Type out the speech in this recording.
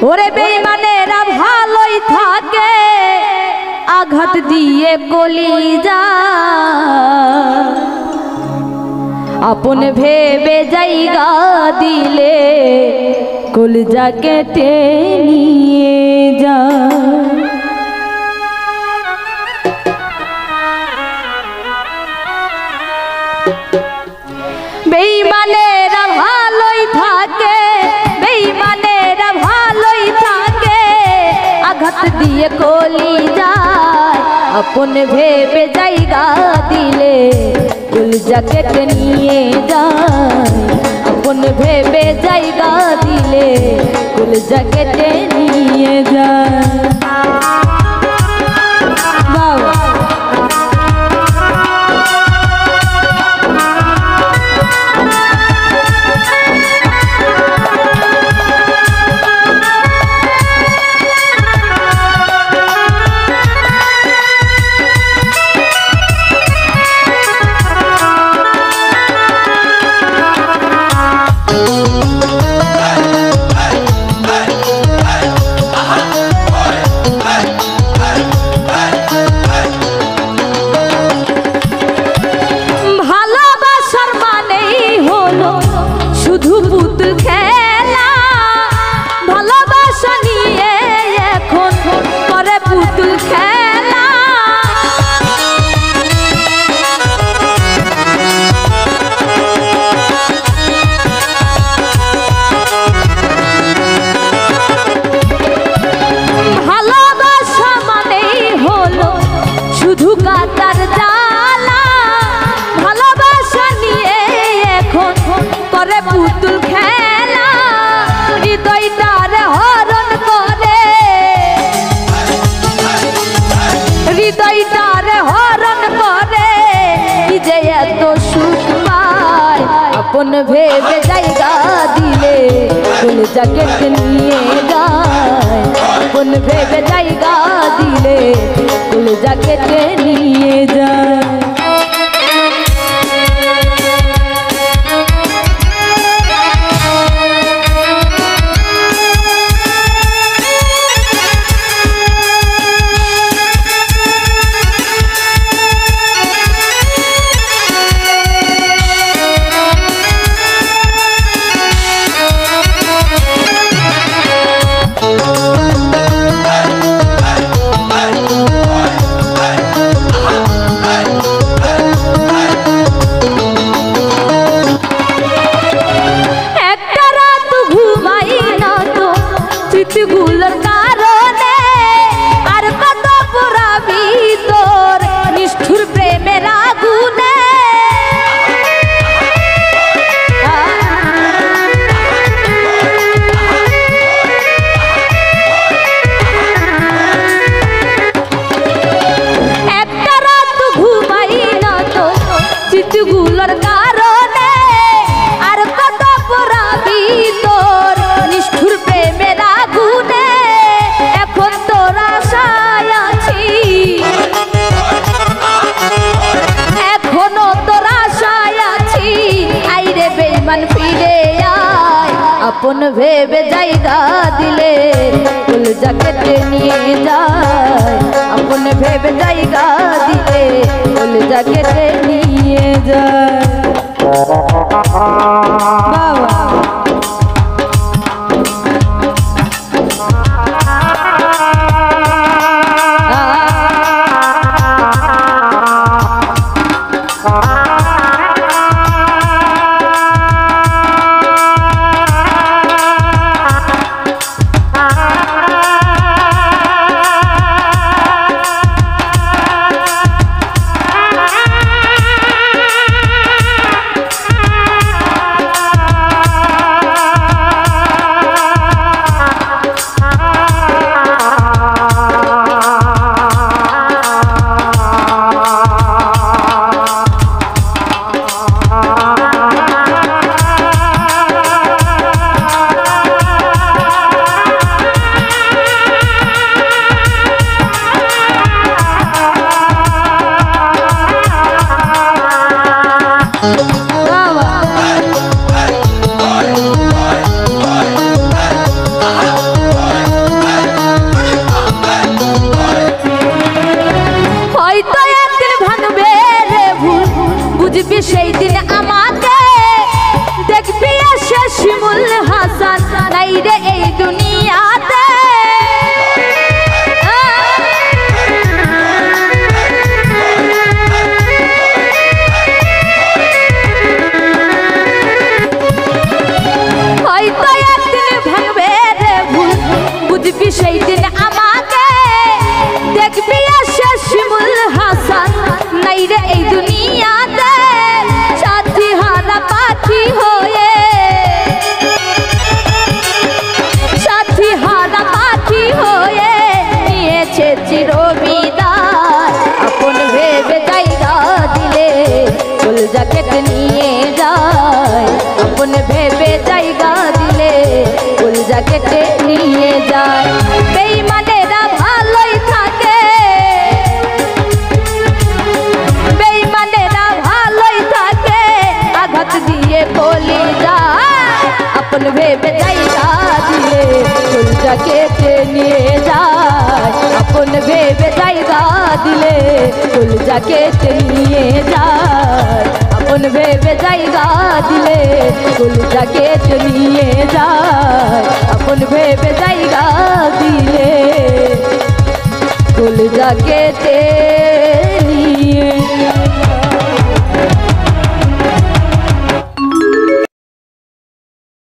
ওরে বেঈমানেরা ভালোই থাকে আঘাত দিয়ে কলিজা আপন ভেবে জায়গা দিলে কলিজা কেটে নিয়ে যা। বেঈমানেরা ভালোই থাকে বেঈমানেরা ভালোই থাকে আঘাত দিয়ে কলিজায় আপন ভেবে জায়গা দিলে কলিজা কেটে নিয়ে যায় আপন ভেবে জায়গা দিলে কলিজা কেটে নিয়ে যায়। বাবা পুতুল খেলা হৃদয়টারে হরণ করে হৃদয়টারে হরণ করে কি যে এত সুখ পায় আপন ভেবে জায়গা দিলে কলিজা কেটে নিয়ে যায় আপন ভেবে জায়গা দিলে কলিজা কেটে নিয়ে যায়। গুলোর কারণে আর কত পুরাবি তোর নিষ্ঠুর প্রেমের আগুনে একটা রাত ঘুমাই না তো চিঠগুলোর কারণে আর কত পুরাবি তোর নিষ্ঠুর প্রেমের আগুনে এখন তোর আশায় আছি এখনো তোর আশায় আছি আইরে বেঈমান ফিরে আয় আপন ভেবে জায়গা দিলে কলিজা কেটে নিয়ে যায় আপন ভেবে জায়গা দিলে কলিজা কেটে নিয়ে যায়। বাবা আপন ভেবে জায়গা দিলে কলজা কেটে নিয়ে যায়। বেঈমানেরা ভালোই থাকে, বেঈমানেরা ভালোই থাকে, আঘাত দিয়ে কলিজা আপন ভেবে জায়গা দিলে কলজা কেটে নিয়ে যায়। আপন ভেবে জায়গা দিলে কলজা কেটে নিয়ে যায়। আপন ভেবে জায়গা দিলে কলজা কেটে নিয়ে যায়। আপন ভেবে জায়গা দিলে কলজা কেটে